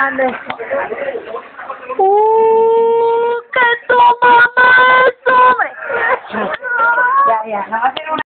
Ande. ¡Que tu mamá es hombre! Ya, ya, no va a ser una.